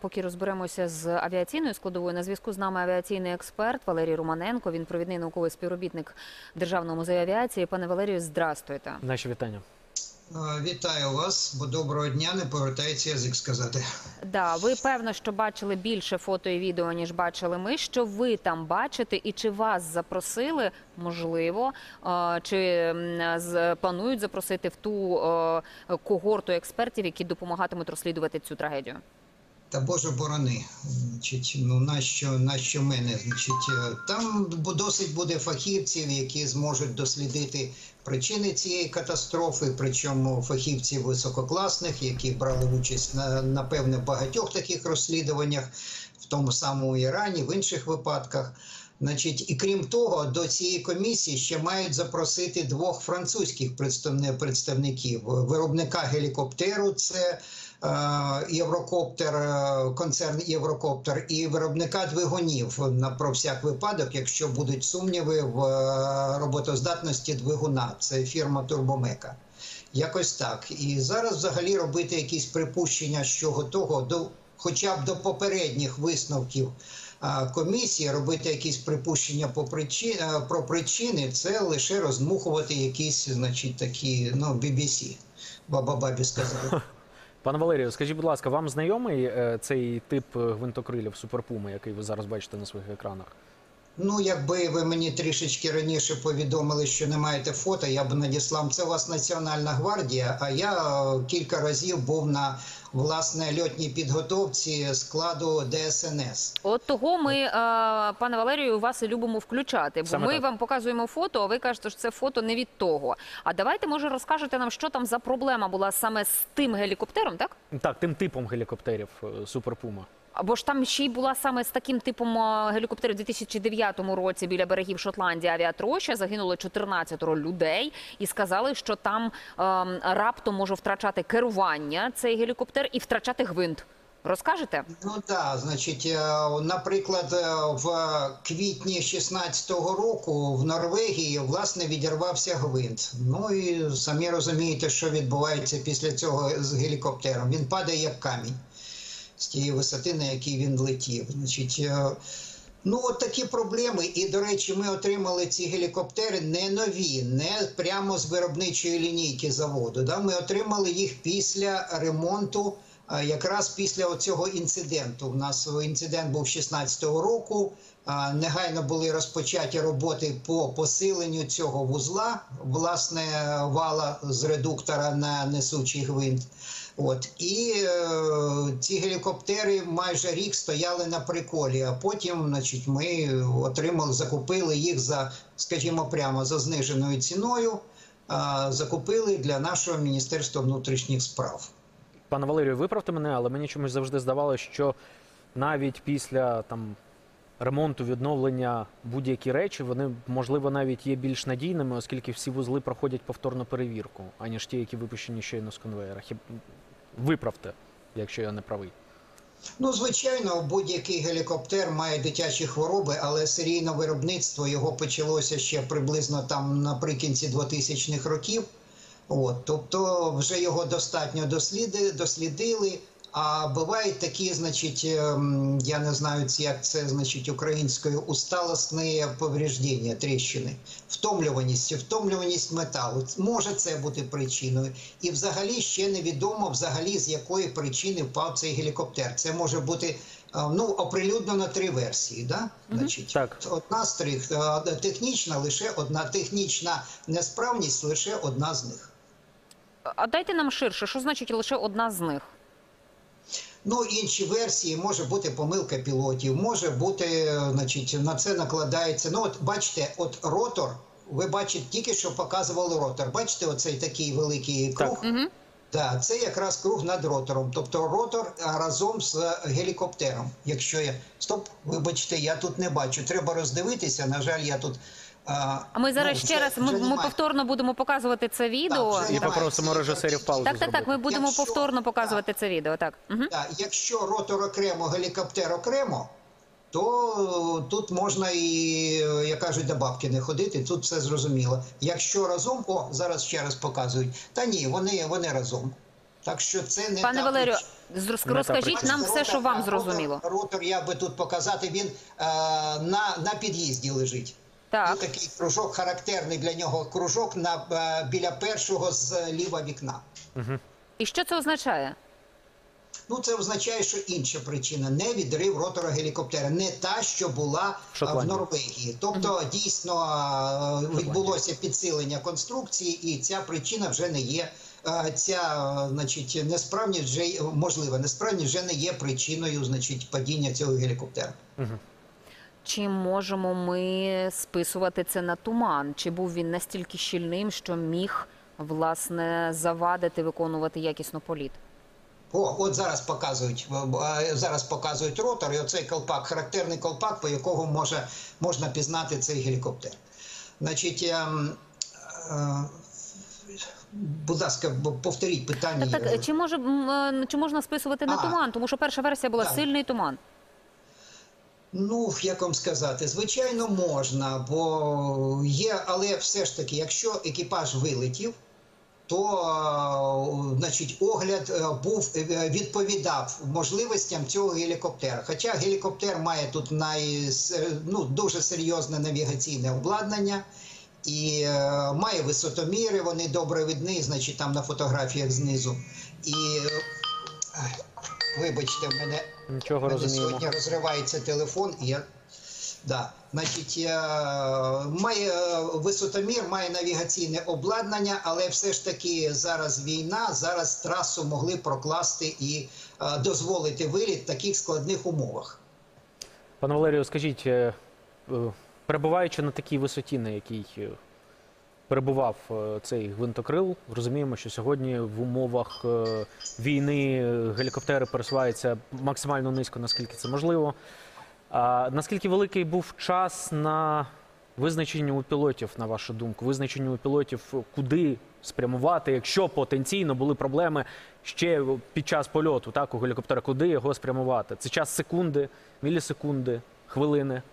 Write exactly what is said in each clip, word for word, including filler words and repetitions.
поки розберемося з авіаційною складовою. На зв'язку з нами авіаційний експерт Валерій Романенко. Він провідний науковий співробітник Державного музею авіації. Пане Валерію, здрастуйте. Наші вітання. Вітаю вас, бо доброго дня, не повертається язик сказати. Да, ви, певно, що бачили більше фото і відео, ніж бачили ми. Що ви там бачите і чи вас запросили, можливо, чи планують запросити в ту когорту експертів, які допомагатимуть розслідувати цю трагедію? Та Боже борони, значить, ну нащо, нащо мене? Значить, там досить буде фахівців, які зможуть дослідити причини цієї катастрофи, причому фахівців висококласних, які брали участь на, напевне, в багатьох таких розслідуваннях, в тому самому Ірані, в інших випадках. Значить, і крім того, до цієї комісії ще мають запросити двох французьких представників. Виробника гелікоптеру, це Єврокоптер, концерн Єврокоптер, і виробника двигунів на про всяк випадок, якщо будуть сумніви в роботоздатності двигуна. Це фірма Турбомека. Якось так. І зараз взагалі робити якісь припущення щодо того, до, хоча б до попередніх висновків комісії, робити якісь припущення по причин, про причини, це лише роздмухувати якісь, значить, такі, ну, бі бі сі. Баба-бабі сказали. Пане Валерію, скажіть, будь ласка, вам знайомий цей тип гвинтокрилів Суперпуми, який ви зараз бачите на своїх екранах? Ну, якби ви мені трішечки раніше повідомили, що не маєте фото, я б надіслав. Це у вас Національна гвардія, а я кілька разів був на, власне, льотній підготовці складу де ес ен ес. От того ми, пане Валерію, вас і любимо включати, бо Саме ми так. вам показуємо фото, а ви кажете, що це фото не від того. А давайте, може, розкажете нам, що там за проблема була саме з тим гелікоптером, так? Так, тим типом гелікоптерів Суперпума. Або ж там ще й була саме з таким типом гелікоптерів у дві тисячі дев'ятому році біля берегів Шотландії авіатроща. Загинуло чотирнадцять людей і сказали, що там ем, раптом може втрачати керування цей гелікоптер і втрачати гвинт. Розкажете? Ну так, значить, наприклад, в квітні шістнадцятого року в Норвегії, власне, відірвався гвинт. Ну і самі розумієте, що відбувається після цього з гелікоптером. Він падає як камінь з тієї висоти, на якій він летів. Значить, ну, от такі проблеми. І, до речі, ми отримали ці гелікоптери не нові, не прямо з виробничої лінійки заводу. Да? Ми отримали їх після ремонту, якраз після цього інциденту. У нас інцидент був шістнадцятого року. Негайно були розпочаті роботи по посиленню цього вузла, власне, вала з редуктора на несучий гвинт. От. І е, ці гелікоптери майже рік стояли на приколі, а потім, значить, ми отримали, закупили їх за, скажімо прямо, за зниженою ціною, а, закупили для нашого Міністерства внутрішніх справ. Пане Валерію, виправте мене, але мені чомусь завжди здавалося, що навіть після там ремонту, відновлення будь-які речі, вони, можливо, навіть є більш надійними, оскільки всі вузли проходять повторну перевірку, аніж ті, які випущені щойно з конвеєра. Виправте, якщо я не правий. Ну, звичайно, будь-який гелікоптер має дитячі хвороби, але серійне виробництво його почалося ще приблизно там наприкінці двотисячних років. От, тобто вже його достатньо досліди, дослідили. А бувають такі, значить, я не знаю, як це, значить, українською, усталостні повреждення, тріщини, втомлюваність, втомлюваність металу. Може це бути причиною. І взагалі ще невідомо, взагалі, з якої причини впав цей гелікоптер. Це може бути, ну, оприлюднено три версії, да? Значить, так. Одна з трьох, технічна, лише одна, технічна несправність, лише одна з них. А дайте нам ширше, що значить лише одна з них? Ну, інші версії, може бути помилка пілотів, може бути, значить, на це накладається. Ну, от бачите, от ротор, ви бачите, тільки що показували ротор. Бачите, оцей такий великий круг? Так. Угу. Да, це якраз круг над ротором. Тобто ротор разом з гелікоптером. Якщо я... Стоп, вибачте, я тут не бачу. Треба роздивитися, на жаль, я тут... А ми зараз ну, ще раз, ми, ми повторно будемо показувати це відео. Так, і попросимо режисерів паузу Так, так, так, ми будемо якщо, повторно показувати так, це відео, так. Угу. Так. Якщо ротор окремо, гелікоптер окремо, то тут можна і, як кажуть, до бабки не ходити, тут все зрозуміло. Якщо разом, о, зараз ще раз показують, та ні, вони, вони разом. Так що це не Пане та Валерію, причина. зроз- розкажіть нам все, що вам зрозуміло. Ротор, ротор я би тут показати, він е, на, на під'їзді лежить. Так. Тут такий кружок, характерний для нього кружок на, е, біля першого зліва вікна. І що це означає? Ну, це означає, що інша причина – не відрив ротора гелікоптера, не та, що була В в Шотландії. Норвегії. Тобто, дійсно, е, відбулося підсилення конструкції, і ця причина вже не є, е, ця, е, значить, несправність вже, можливо, несправність вже не є причиною, значить, падіння цього гелікоптера. Чи можемо ми списувати це на туман? Чи був він настільки щільним, що міг, власне, завадити виконувати якісно політ? О, от зараз показують, е, зараз показують ротор, і оцей колпак, характерний колпак, по якому може, можна пізнати цей гелікоптер. Значить, е, е, будь ласка, б- повторіть питання. Так, так, чи, може, м, е, чи можна списувати на А. туман? Тому що перша версія була Так. сильний туман. Ну, як вам сказати, звичайно, можна, бо є, але все ж таки, якщо екіпаж вилетів, то, е, значить, огляд е, був, е, відповідав можливостям цього гелікоптера. Хоча гелікоптер має тут най, ну, дуже серйозне навігаційне обладнання і е, має висотоміри, вони добре видні, значить, там на фотографіях знизу. І, е, вибачте, в мене... Нічого У мене розуміємо. сьогодні розривається телефон, і я... Да. Значить, е, має е, висотомір, має навігаційне обладнання, але все ж таки зараз війна, зараз трасу могли прокласти і е, дозволити виліт в таких складних умовах. Пане Валерію, скажіть, е, е, перебуваючи на такій висоті, на якій е, перебував е, цей гвинтокрил, розуміємо, що сьогодні в умовах е, війни е, гелікоптери пересуваються максимально низько, наскільки це можливо. А наскільки великий був час на визначення у пілотів, на вашу думку, визначення у пілотів, куди спрямувати, якщо потенційно були проблеми ще під час польоту, так, у гелікоптера, куди його спрямувати? Це час секунди, мілісекунди, хвилини?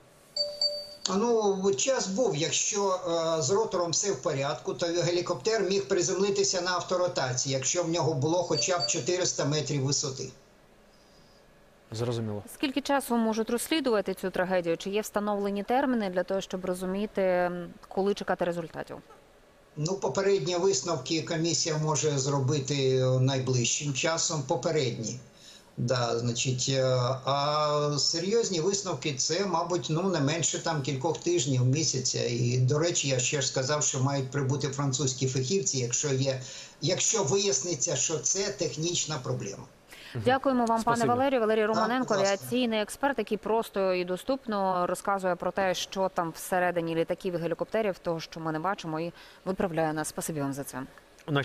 Ну, час був, якщо е, з ротором все в порядку, то гелікоптер міг приземлитися на авторотації, якщо в нього було хоча б чотириста метрів висоти. Зрозуміло. Скільки часу можуть розслідувати цю трагедію? Чи є встановлені терміни для того, щоб розуміти, м, коли чекати результатів? Ну, попередні висновки комісія може зробити найближчим часом. Попередні. Да, значить, е, а серйозні висновки це, мабуть, ну, не менше там кількох тижнів, місяця. І, до речі, я ще ж сказав, що мають прибути французькі фахівці, якщо є, якщо виясниться, що це технічна проблема. Дякуємо вам, Спасибі. пане Валерію. Валерій Романенко, будь ласка. авіаційний експерт, який просто і доступно розказує про те, що там всередині літаків і гелікоптерів, того, що ми не бачимо, і виправляє нас. Спасибі вам за це.